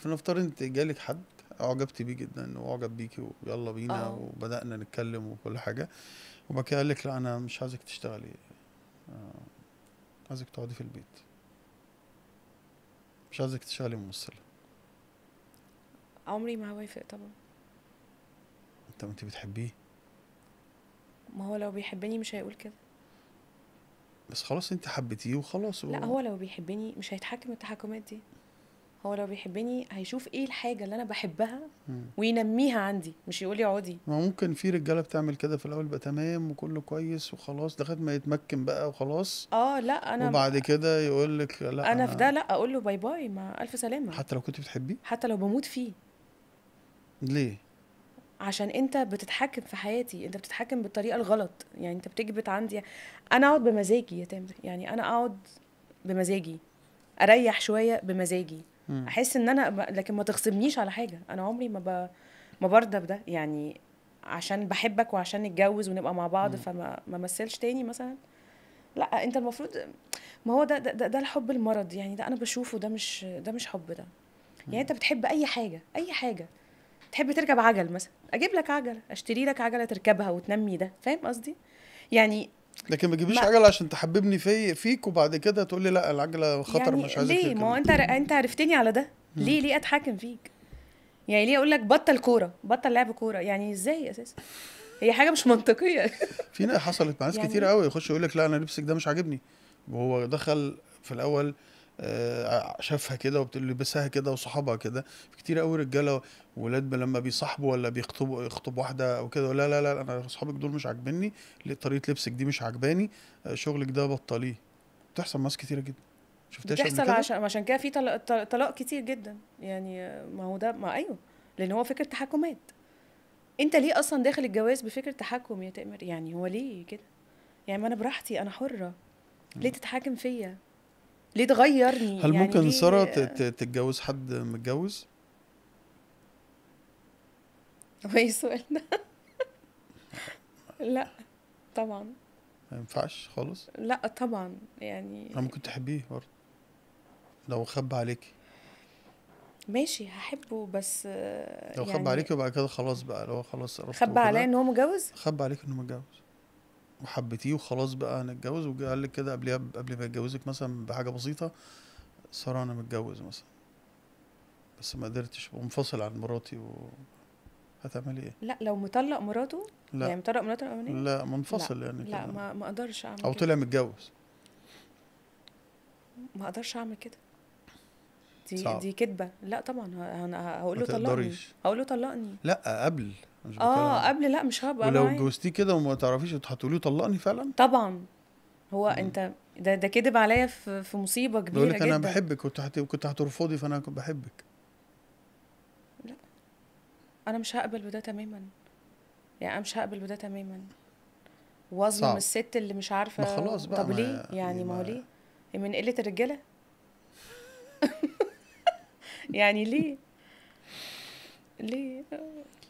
فنفترض انت جالك حد اعجبتي بيه جدا واعجب بيكي ويلا بينا اه وبدأنا نتكلم وكل حاجة، وبعد كده قال لك لا انا مش عايزك تشتغلي، عايزك تقعدي في البيت، مش عايزك تشتغلي ممثلة. عمري ما هوافق طبعا. انت بتحبيه. ما هو لو بيحبني مش هيقول كده. بس خلاص انت حبيتيه وخلاص لا هو لو بيحبني مش هيتحكم التحكمات دي. هو لو بيحبني هيشوف ايه الحاجة اللي انا بحبها مم. وينميها عندي، مش يقولي اقعدي. ما ممكن في رجالة بتعمل كده في الأول، بقى تمام وكله كويس وخلاص لغاية ما يتمكن بقى وخلاص، اه لا وبعد كده يقول لك لا انا في ده أنا. لا اقول له باي باي مع الف سلامة. حتى لو كنت بتحبيه. حتى لو بموت فيه. ليه؟ عشان انت بتتحكم في حياتي، انت بتتحكم بالطريقة الغلط، يعني انت بتكبت عندي. انا اقعد بمزاجي يا تامر، يعني انا اقعد بمزاجي، اريح شوية بمزاجي، مم. احس ان انا لكن ما تغصبنيش على حاجة. انا عمري ما برضى بده يعني. عشان بحبك وعشان نتجوز ونبقى مع بعض مم. فما مثلش تاني مثلا. لا انت المفروض، ما هو ده الحب المرض يعني. ده انا بشوفه ده مش حب ده. يعني انت بتحب اي حاجة، اي حاجة. تحب تركب عجل مثلا، اجيب لك عجله، اشتري لك عجله تركبها وتنمي ده، فاهم قصدي؟ يعني لكن ما تجيبيش ما عجلة عشان تحببني فيك وبعد كده تقولي لا العجلة خطر مش يعني عايزك ليه؟ ما هو تركبي. انت عرفتني على ده. مم. ليه اتحكم فيك؟ يعني ليه اقول لك بطل كوره، بطل لعب كوره؟ يعني ازاي اساسا؟ هي حاجه مش منطقيه. في ناس حصلت مع ناس يعني كتير ايه؟ قوي يخش يقول لك لا انا لبسك ده مش عاجبني، وهو دخل في الاول شافها كده وبتلبسها كده وصحابها كده. في كتير قوي رجاله ولاد لما بيصاحبوا ولا يخطب واحده او كده، لا لا لا انا اصحابك دول مش عاجبني، طريقه لبسك دي مش عاجباني، شغلك ده بطليه. بتحصل مع ناس كتيره جدا. شفتهاش قبل بتحصل كده؟ عشان كده في طلاق كتير جدا يعني. ما هو ده، ما ايوه، لان هو فكره تحكمات. انت ليه اصلا داخل الجواز بفكره تحكم يا تامر؟ يعني هو ليه كده؟ يعني ما انا براحتي، انا حره. ليه تتحكم فيا؟ ليه تغيرني؟ هل يعني ممكن ساره ليه؟ تتجوز حد متجوز؟ هو ايه السؤال ده؟ لا طبعا. ما ينفعش خالص. لا طبعا يعني. انا ممكن تحبيه برضه لو خب عليكي. ماشي هحبه بس لو خب يعني. عليكي وبعد كده خلاص بقى لو خلاص عرفته خبى عليا وكده. ان هو متجوز. خب عليك انه متجوز وحبيتيه وخلاص بقى هنتجوز، وقال لك كده قبلها قبل ما يتجوزك مثلا بحاجه بسيطه، ساره انا متجوز مثلا بس ما قدرتش ومنفصل عن مراتي، هتعملي ايه؟ لا لو مطلق مراته، لا يعني مطلق مراته الاولانيه. لا لا منفصل يعني لا، كده. ما اقدرش اعمل او كده. طلع متجوز. ما اقدرش اعمل كده. دي صعب. دي كدبه. لا طبعا هقول ما له طلقني. تقدريش. هقول له طلقني. لا قبل، مش اه بتكلم. قبل، لا مش هبقى ولو معاه. اتجوزتيه كده وما تعرفيش هتقولي طلقني فعلا. طبعا. هو انت ده كدب عليا في مصيبه بيقول كبيره لك انا جدا. بحبك، كنت هترفضي فانا كنت بحبك. لا انا مش هقبل بده تماما. يعني انا مش هقبل بده تماما. واظلم صعب. الست اللي مش ما عارفه. خلاص بقى طب ما ليه يعني يعني؟ ما هو ما ليه؟ من قله الرجاله. يعني ليه؟ ليه؟